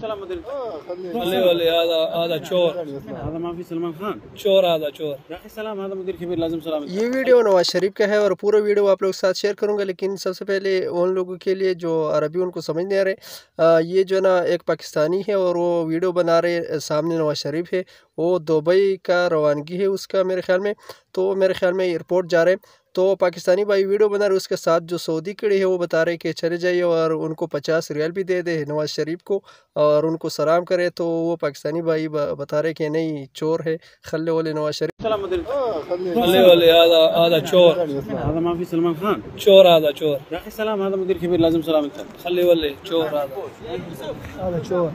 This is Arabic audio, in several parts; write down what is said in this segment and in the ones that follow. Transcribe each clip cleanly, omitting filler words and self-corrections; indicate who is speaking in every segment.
Speaker 1: هذا चोर
Speaker 2: هذا ما في सलमान खान
Speaker 1: चोर هذا चोर
Speaker 2: या सलाम هذا मुदीर खबीर लाजिम सलाम।
Speaker 3: ये वीडियो नवाज शरीफ का है और पूरा वीडियो आप लोग के साथ शेयर करूंगा, लेकिन सबसे पहले उन लोगों के लिए जो अरबी उनको समझ नहीं आ रहे, ये जो ना एक पाकिस्तानी है और वो वीडियो बना रहे, सामने नवाज शरीफ है, वो दुबई का रवानगी है उसका मेरे ख्याल में, तो मेरे ख्याल में एयरपोर्ट जा रहे हैं। तो पाकिस्तानी भाई वीडियो बना रहे, उसके साथ जो सऊदी खड़े है वो बता रहे कि चले जाइए और उनको 50 रियाल भी दे दे नवाज शरीफ को और उनको सलाम करे। तो वो पाकिस्तानी भाई बता रहे कि नहीं चोर है, खल्ले वाले नवाज शरीफ।
Speaker 1: هذا चोर
Speaker 2: هذا ما في सलमान खान
Speaker 1: चोर هذا चोर
Speaker 2: या सलाम هذا मुदीर खबीर लाजिम सलाम।
Speaker 1: خلي يولي चोर هذا
Speaker 3: चोर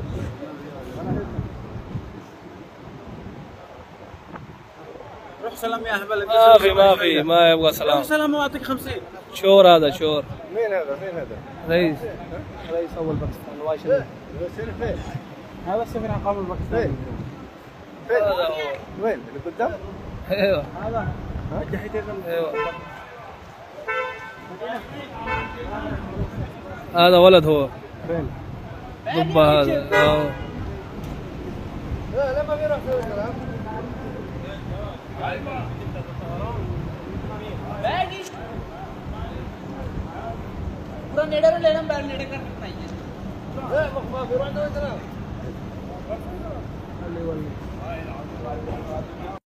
Speaker 2: روح سلام يا اهبل.
Speaker 1: ما يبغى سلام.
Speaker 2: سلام واعطيك 50.
Speaker 1: चोर هذا चोर.
Speaker 4: مين هذا؟
Speaker 1: رئيس
Speaker 3: اول باكستان نواز شريف.
Speaker 2: هذا السفير القومي الباكستاني.
Speaker 4: فين؟ وين؟ اللي قدام؟
Speaker 1: ايوه
Speaker 2: هذا جهتين.
Speaker 1: ايوه هذا ولد هو.
Speaker 2: فين؟
Speaker 1: ضبه هذا.
Speaker 4: لا ما في راح كلام.
Speaker 5: पूरा नेड़े में लेना बैल नेड़े कर सकता है।